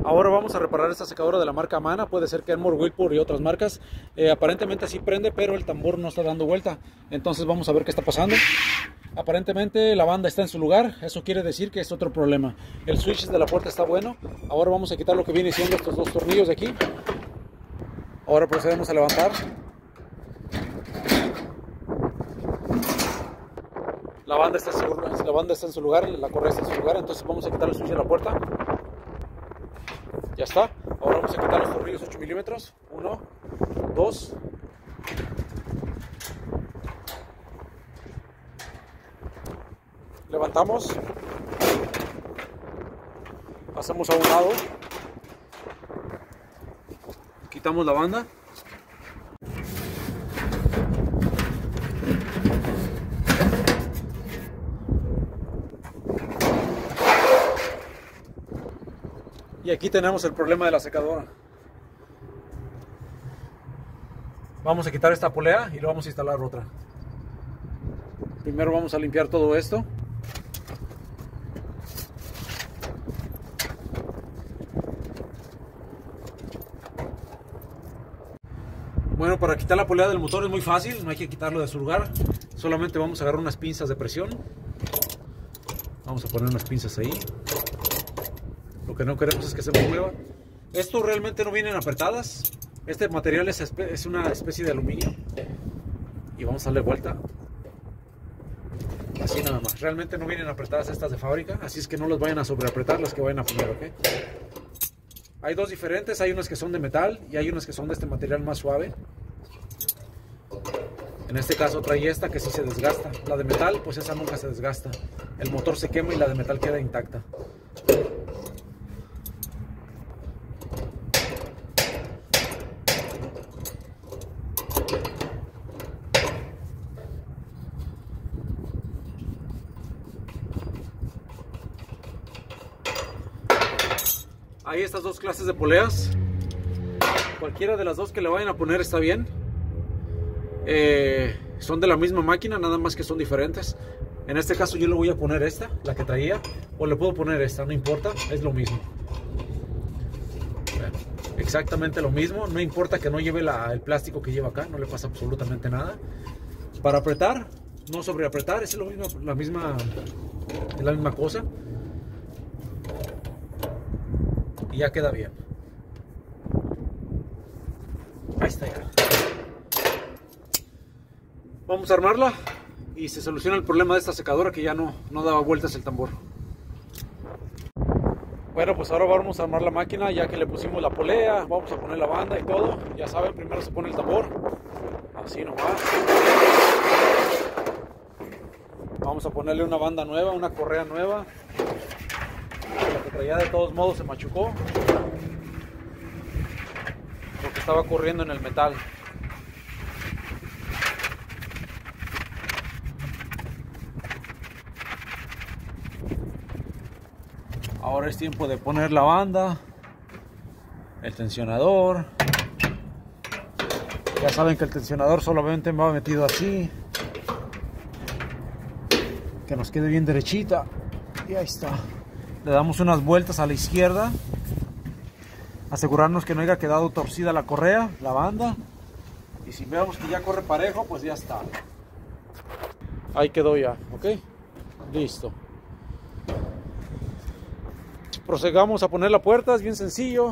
Ahora vamos a reparar esta secadora de la marca Mana, puede ser Kenmore, Whirlpool y otras marcas. Aparentemente así prende, pero el tambor no está dando vuelta. Entonces vamos a ver qué está pasando. Aparentemente la banda está en su lugar, eso quiere decir que es otro problema. El switch de la puerta está bueno. Ahora vamos a quitar lo que viene siendo estos dos tornillos de aquí. Ahora procedemos a levantar. La banda está en su lugar, la correa está en su lugar, entonces vamos a quitar el switch de la puerta. Ya está. Ahora vamos a quitar los tornillos 8 milímetros. 1, 2. Levantamos. Pasamos a un lado. Quitamos la banda. Y aquí tenemos el problema de la secadora. Vamos a quitar esta polea y luego vamos a instalar otra. Primero vamos a limpiar todo esto. Bueno, para quitar la polea del motor es muy fácil, no hay que quitarlo de su lugar. Solamente vamos a agarrar unas pinzas de presión. Vamos a poner unas pinzas ahí. Lo que no queremos es que se mueva. Esto realmente no vienen apretadas. Este material es una especie de aluminio. Y vamos a darle vuelta. Así nada más. Realmente no vienen apretadas estas de fábrica. Así es que no las vayan a sobreapretar las que vayan a poner, ¿ok? Hay dos diferentes. Hay unas que son de metal y hay unas que son de este material más suave. En este caso trae esta que sí se desgasta. La de metal, pues esa nunca se desgasta. El motor se quema y la de metal queda intacta. Hay estas dos clases de poleas. Cualquiera de las dos que le vayan a poner está bien. Son de la misma máquina, nada más que son diferentes. En este caso yo le voy a poner esta, la que traía, o le puedo poner esta, no importa, es lo mismo. Exactamente lo mismo, no importa que no lleve el plástico que lleva acá, no le pasa absolutamente nada. Para apretar, no sobreapretar, es la misma cosa. Y ya queda bien. Ahí está ya. Vamos a armarla y se soluciona el problema de esta secadora que ya no daba vueltas el tambor. Bueno, pues ahora vamos a armar la máquina ya que le pusimos la polea, vamos a poner la banda y todo. Ya saben, primero se pone el tambor, así nomás. Vamos a ponerle una banda nueva, una correa nueva. La que traía de todos modos se machucó porque estaba corriendo en el metal. Ahora es tiempo de poner la banda, el tensionador. Ya saben que el tensionador solamente va metido así, que nos quede bien derechita. Y ahí está. Le damos unas vueltas a la izquierda, asegurarnos que no haya quedado torcida la correa, la banda, y si vemos que ya corre parejo, pues ya está. Ahí quedó ya, ok, listo. Procedamos a poner la puerta, es bien sencillo.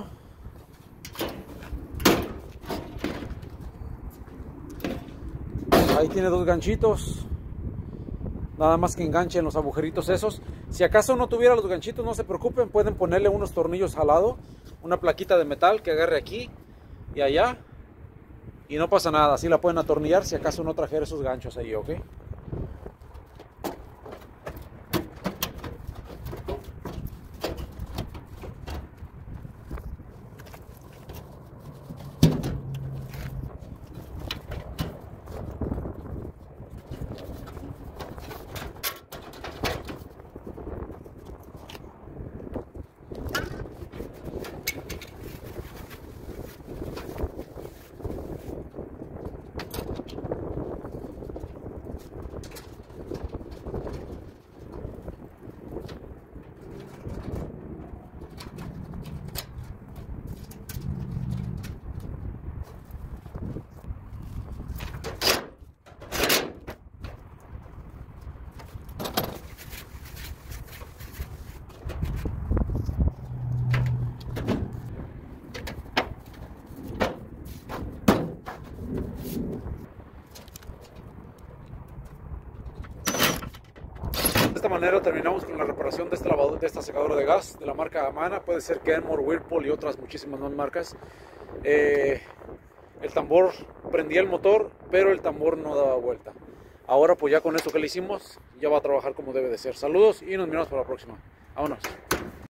Ahí tiene dos ganchitos, nada más que enganchen los agujeritos esos. Si acaso no tuviera los ganchitos, no se preocupen, pueden ponerle unos tornillos al lado, una plaquita de metal que agarre aquí y allá, y no pasa nada, así la pueden atornillar si acaso no trajera esos ganchos ahí, ¿ok? De esta manera terminamos con la reparación de este lavador, de esta secadora de gas de la marca Amana. Puede ser Kenmore, Whirlpool y otras muchísimas más marcas. El tambor prendía el motor, pero el tambor no daba vuelta. Ahora pues ya con esto que le hicimos, ya va a trabajar como debe de ser. Saludos y nos miramos para la próxima. Vámonos.